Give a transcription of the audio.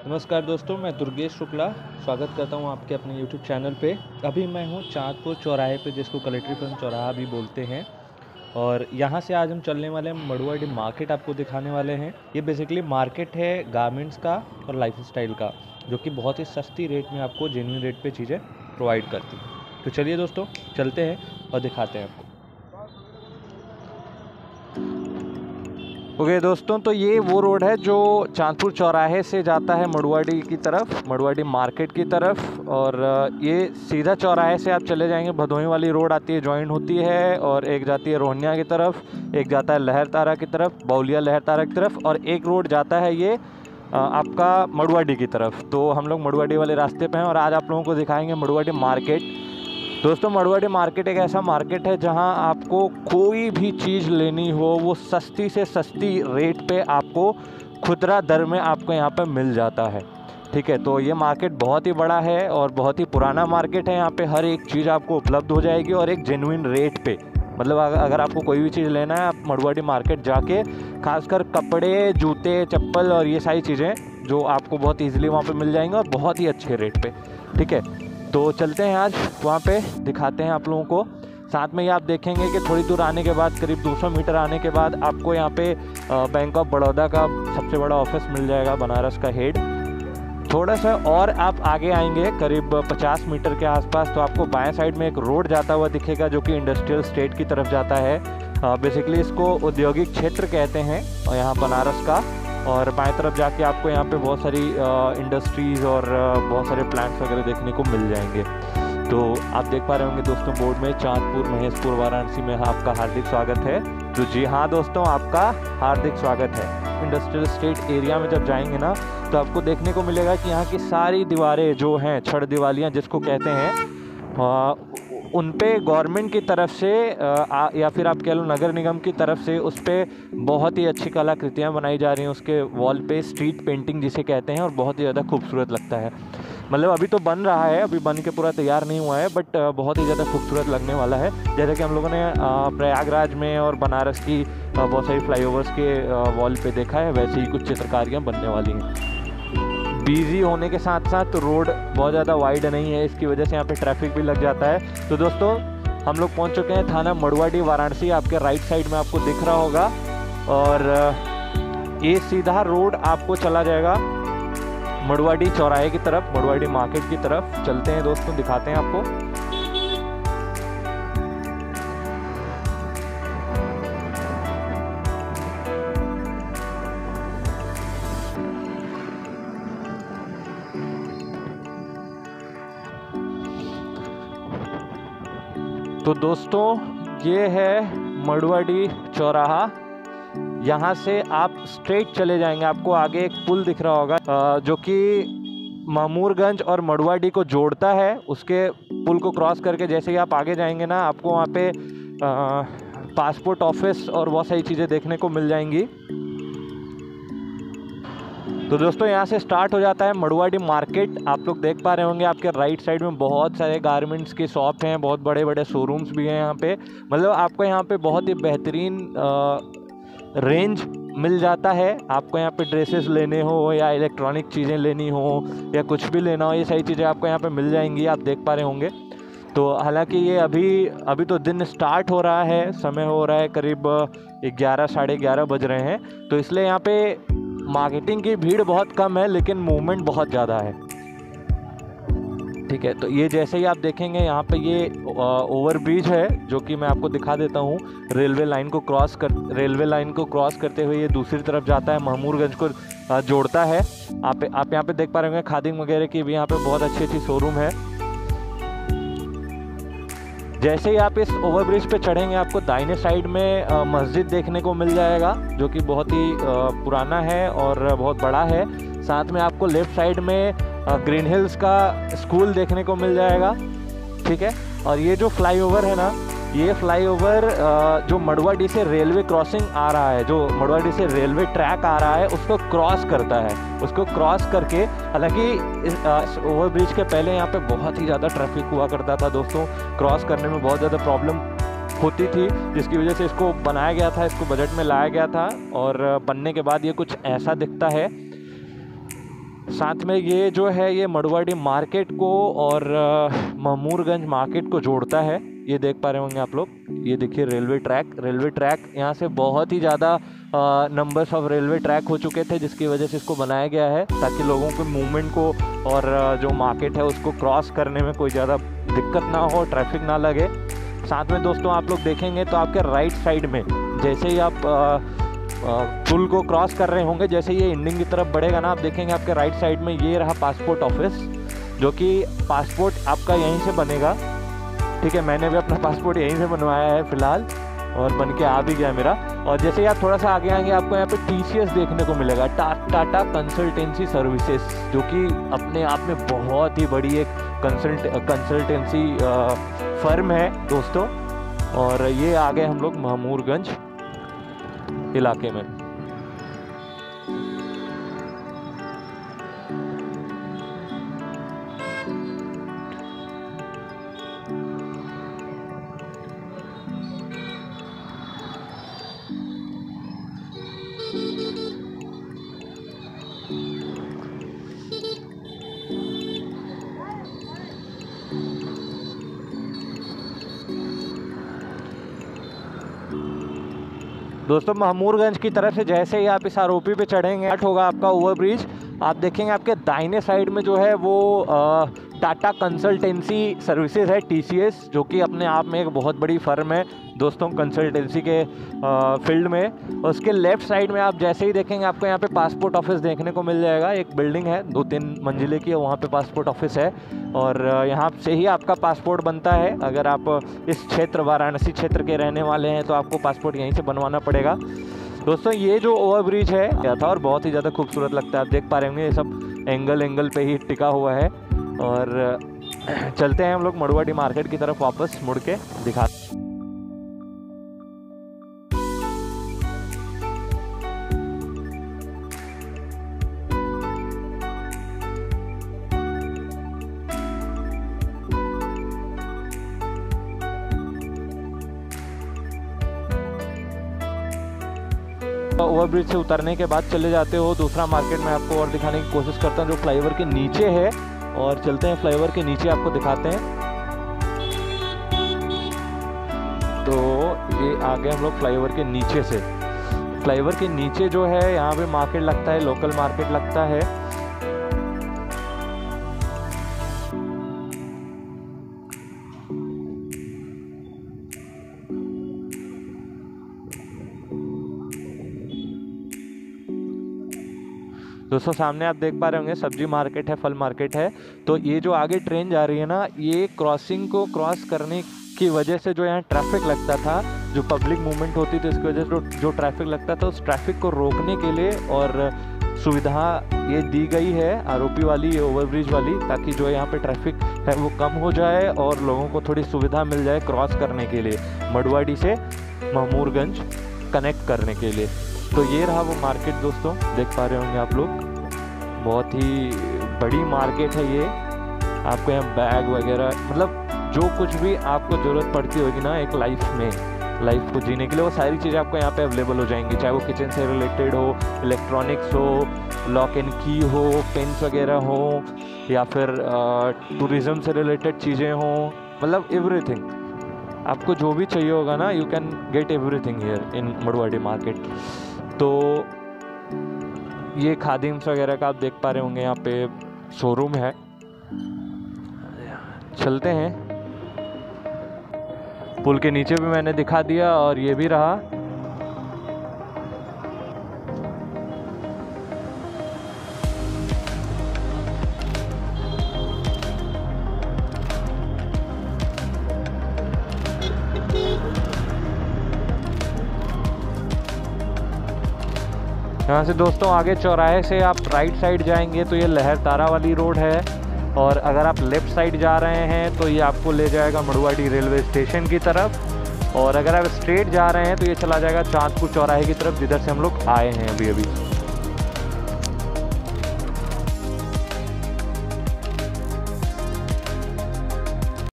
नमस्कार दोस्तों, मैं दुर्गेश शुक्ला स्वागत करता हूं आपके अपने यूट्यूब चैनल पे। अभी मैं हूं चाँदपुर चौराहे पे, जिसको कलेक्ट्रीपुरम चौराहा भी बोलते हैं। और यहाँ से आज हम चलने वाले हैं मड़ुआडी मार्केट, आपको दिखाने वाले हैं। ये बेसिकली मार्केट है गारमेंट्स का और लाइफस्टाइल का, जो कि बहुत ही सस्ती रेट में आपको जेन्युइन रेट पे चीज़ें प्रोवाइड करती है। तो चलिए दोस्तों, चलते हैं और दिखाते हैं आपको। ओके दोस्तों, तो ये वो रोड है जो चाँदपुर चौराहे से जाता है मड़ुआडी की तरफ, मड़ुआडी मार्केट की तरफ। और ये सीधा चौराहे से आप चले जाएंगे, भदोही वाली रोड आती है, जॉइन होती है, और एक जाती है रोहनिया की तरफ, एक जाता है लहरतारा की तरफ, बौलिया लहरतारा की तरफ, और एक रोड जाता है ये आपका मड़ुआडी की तरफ। तो हम लोग मड़ुआडी वाले रास्ते पे हैं और आज आप लोगों को दिखाएंगे मड़ुआडी मार्केट। दोस्तों, मड़ुआडी मार्केट एक ऐसा मार्केट है जहां आपको कोई भी चीज़ लेनी हो वो सस्ती से सस्ती रेट पे आपको खुदरा दर में आपको यहां पे मिल जाता है। ठीक है, तो ये मार्केट बहुत ही बड़ा है और बहुत ही पुराना मार्केट है। यहाँ पे हर एक चीज़ आपको उपलब्ध हो जाएगी और एक जेन्युइन रेट पे। मतलब अगर आपको कोई भी चीज़ लेना है, आप मड़ुआडी मार्केट जाके, खासकर कपड़े, जूते, चप्पल और ये सारी चीज़ें जो आपको बहुत ईजिली वहाँ पे मिल जाएंगे और बहुत ही अच्छे रेट पे। ठीक है, तो चलते हैं आज वहाँ पे, दिखाते हैं आप लोगों को। साथ में ये आप देखेंगे कि थोड़ी दूर आने के बाद, करीब 200 मीटर आने के बाद, आपको यहाँ पे बैंक ऑफ बड़ौदा का सबसे बड़ा ऑफिस मिल जाएगा, बनारस का हेड। थोड़ा सा और आप आगे आएंगे करीब 50 मीटर के आसपास, तो आपको बाएं साइड में एक रोड जाता हुआ दिखेगा जो कि इंडस्ट्रियल स्टेट की तरफ जाता है। बेसिकली इसको औद्योगिक क्षेत्र कहते हैं और यहाँ बनारस का। और बाएं तरफ जाके आपको यहाँ पे बहुत सारी इंडस्ट्रीज़ और बहुत सारे प्लांट्स वगैरह देखने को मिल जाएंगे। तो आप देख पा रहे होंगे दोस्तों बोर्ड में, चाँदपुर, महेशपुर, वाराणसी में आपका हार्दिक स्वागत है। तो जी हाँ दोस्तों, आपका हार्दिक स्वागत है। इंडस्ट्रियल स्टेट एरिया में जब जाएंगे ना, तो आपको देखने को मिलेगा कि यहाँ की सारी दीवारें जो हैं, छड़ दीवालियाँ जिसको कहते हैं, उन पे गवर्नमेंट की तरफ से या फिर आप कह लो नगर निगम की तरफ से उस पर बहुत ही अच्छी कलाकृतियाँ बनाई जा रही हैं। उसके वॉल पे स्ट्रीट पेंटिंग जिसे कहते हैं, और बहुत ही ज़्यादा खूबसूरत लगता है। मतलब अभी तो बन रहा है, अभी बन के पूरा तैयार नहीं हुआ है, बट बहुत ही ज़्यादा खूबसूरत लगने वाला है। जैसे कि हम लोगों ने प्रयागराज में और बनारस की बहुत सारी फ्लाईओवर्स के वॉल पे देखा है, वैसे ही कुछ चित्रकारियाँ बनने वाली हैं। बिजी होने के साथ साथ रोड बहुत ज़्यादा वाइड नहीं है, इसकी वजह से यहाँ पे ट्रैफिक भी लग जाता है। तो दोस्तों, हम लोग पहुँच चुके हैं थाना मड़ुआडी, वाराणसी। आपके राइट साइड में आपको दिख रहा होगा, और ये सीधा रोड आपको चला जाएगा मड़ुआडी चौराहे की तरफ, मड़ुआडी मार्केट की तरफ। चलते हैं दोस्तों, दिखाते हैं आपको। तो दोस्तों, ये है मड़ुआडी चौराहा। यहाँ से आप स्ट्रेट चले जाएंगे, आपको आगे एक पुल दिख रहा होगा जो कि मामूरगंज और मड़ुआडी को जोड़ता है। उसके पुल को क्रॉस करके जैसे ही आप आगे जाएंगे ना, आपको वहाँ पे पासपोर्ट ऑफिस और बहुत सारी चीज़ें देखने को मिल जाएंगी। तो दोस्तों, यहाँ से स्टार्ट हो जाता है मड़ुआडी मार्केट। आप लोग देख पा रहे होंगे आपके राइट साइड में बहुत सारे गारमेंट्स के शॉप हैं, बहुत बड़े बड़े शोरूम्स भी हैं यहाँ पे। मतलब आपको यहाँ पे बहुत ही बेहतरीन रेंज मिल जाता है। आपको यहाँ पे ड्रेसेस लेने हो या इलेक्ट्रॉनिक चीज़ें लेनी हो या कुछ भी लेना हो, ये सारी चीज़ें आपको यहाँ पे मिल जाएंगी, आप देख पा रहे होंगे। तो हालांकि ये अभी तो दिन स्टार्ट हो रहा है, समय हो रहा है करीब 11 साढ़े 11 बज रहे हैं, तो इसलिए यहाँ पे मार्केटिंग की भीड़ बहुत कम है, लेकिन मूवमेंट बहुत ज़्यादा है। ठीक है, तो ये जैसे ही आप देखेंगे यहाँ पे ये ओवरब्रिज है, जो कि मैं आपको दिखा देता हूँ। रेलवे लाइन को क्रॉस करते हुए ये दूसरी तरफ जाता है, मामूरगंज को जोड़ता है। आप यहाँ पे देख पा रहे होंगे खादिम वगैरह की भी यहाँ पे बहुत अच्छी अच्छी शोरूम है। जैसे ही आप इस ओवरब्रिज पे चढ़ेंगे, आपको दाहिने साइड में मस्जिद देखने को मिल जाएगा, जो कि बहुत ही पुराना है और बहुत बड़ा है। साथ में आपको लेफ्ट साइड में ग्रीन हिल्स का स्कूल देखने को मिल जाएगा। ठीक है, और ये जो फ्लाईओवर है ना, ये फ्लाईओवर जो मड़ुआडी से रेलवे क्रॉसिंग आ रहा है, जो मड़ुआडी से रेलवे ट्रैक आ रहा है, उसको क्रॉस करता है। उसको क्रॉस करके, हालांकि इस ओवरब्रिज के पहले यहाँ पे बहुत ही ज़्यादा ट्रैफिक हुआ करता था दोस्तों, क्रॉस करने में बहुत ज़्यादा प्रॉब्लम होती थी, जिसकी वजह से इसको बनाया गया था, इसको बजट में लाया गया था। और बनने के बाद ये कुछ ऐसा दिखता है। साथ में ये जो है ये मड़ुवाडी मार्केट को और महमूरगंज मार्केट को जोड़ता है। ये देख पा रहे होंगे आप लोग, ये देखिए रेलवे ट्रैक यहाँ से बहुत ही ज़्यादा नंबर्स ऑफ रेलवे ट्रैक हो चुके थे, जिसकी वजह से इसको बनाया गया है ताकि लोगों के मूवमेंट को और जो मार्केट है उसको क्रॉस करने में कोई ज़्यादा दिक्कत ना हो, ट्रैफिक ना लगे। साथ में दोस्तों आप लोग देखेंगे तो आपके राइट साइड में जैसे ही आप पुल को क्रॉस कर रहे होंगे, जैसे ये एंडिंग की तरफ बढ़ेगा ना, आप देखेंगे आपके राइट साइड में ये रहा पासपोर्ट ऑफिस, जो कि पासपोर्ट आपका यहीं से बनेगा। ठीक है, मैंने भी अपना पासपोर्ट यहीं से बनवाया है फ़िलहाल और बन के आ भी गया मेरा। और जैसे ही आप थोड़ा सा आगे आएंगे आपको यहाँ पे TCS देखने को मिलेगा, टाटा कंसल्टेंसी सर्विसेज, जो कि अपने आप में बहुत ही बड़ी एक कंसल्टेंसी फर्म है दोस्तों। और ये आ गए हम लोग महमूरगंज इलाके में। दोस्तों महमूरगंज की तरफ से जैसे ही आप इस आरोपी पे चढ़ेंगे होगा आपका ओवरब्रिज, आप देखेंगे आपके दाहिने साइड में जो है वो टाटा कंसल्टेंसी सर्विसेज है TCS, जो कि अपने आप में एक बहुत बड़ी फर्म है दोस्तों कंसल्टेंसी के फील्ड में। उसके लेफ्ट साइड में आप जैसे ही देखेंगे आपको यहाँ पे पासपोर्ट ऑफिस देखने को मिल जाएगा। एक बिल्डिंग है 2-3 मंजिले की, वहाँ पे पासपोर्ट ऑफिस है और यहाँ से ही आपका पासपोर्ट बनता है। अगर आप इस क्षेत्र वाराणसी क्षेत्र के रहने वाले हैं तो आपको पासपोर्ट यहीं से बनवाना पड़ेगा। दोस्तों ये जो ओवरब्रिज है क्या था और बहुत ही ज़्यादा खूबसूरत लगता है, आप देख पा रहे होंगे ये सब एंगल पे ही टिका हुआ है। और चलते हैं हम लोग मड़ुवाडी मार्केट की तरफ वापस मुड़ के दिखा। ओवरब्रिज से उतरने के बाद चले जाते हो दूसरा मार्केट में आपको और दिखाने की कोशिश करता हूँ जो फ्लाईओवर के नीचे है, और चलते हैं फ्लाईओवर के नीचे आपको दिखाते हैं। तो ये आ गए हम लोग फ्लाईओवर के नीचे से। फ्लाईओवर के नीचे जो है यहाँ पे मार्केट लगता है, लोकल मार्केट लगता है। दोस्तों सामने आप देख पा रहे होंगे सब्जी मार्केट है, फल मार्केट है। तो ये जो आगे ट्रेन जा रही है ना, ये क्रॉसिंग को क्रॉस करने की वजह से जो यहाँ ट्रैफिक लगता था, जो पब्लिक मूवमेंट होती थी, इसकी वजह से जो ट्रैफिक लगता था, उस ट्रैफिक को रोकने के लिए और सुविधा ये दी गई है आरोपी वाली, ये ओवरब्रिज वाली, ताकि जो यहाँ पे ट्रैफिक है वो कम हो जाए और लोगों को थोड़ी सुविधा मिल जाए क्रॉस करने के लिए, मड़ुवाडी से महमूरगंज कनेक्ट करने के लिए। तो ये रहा वो मार्केट दोस्तों, देख पा रहे होंगे आप लोग, बहुत ही बड़ी मार्केट है ये। आपको यहाँ बैग वगैरह, मतलब जो कुछ भी आपको ज़रूरत पड़ती होगी ना एक लाइफ को जीने के लिए, वो सारी चीज़ें आपको यहाँ पे अवेलेबल हो जाएंगी, चाहे वो किचन से रिलेटेड हो, इलेक्ट्रॉनिक्स हो, लॉक एंड की हो, पेन्स वगैरह हो, या फिर टूरिज़्म से रिलेटेड चीज़ें हों, मतलब एवरीथिंग आपको जो भी चाहिए होगा ना, you can get everything here in Manduadih market. तो ये खादिम्स वगैरह का आप देख पा रहे होंगे, यहाँ पे शोरूम है। चलते हैं, पुल के नीचे भी मैंने दिखा दिया और ये भी रहा। यहाँ से दोस्तों आगे चौराहे से आप राइट साइड जाएंगे तो ये लहरतारा वाली रोड है, और अगर आप लेफ़्ट साइड जा रहे हैं तो ये आपको ले जाएगा मड़ुवाडी रेलवे स्टेशन की तरफ, और अगर आप स्ट्रेट जा रहे हैं तो ये चला जाएगा चांदपुर चौराहे की तरफ, जिधर से हम लोग आए हैं अभी।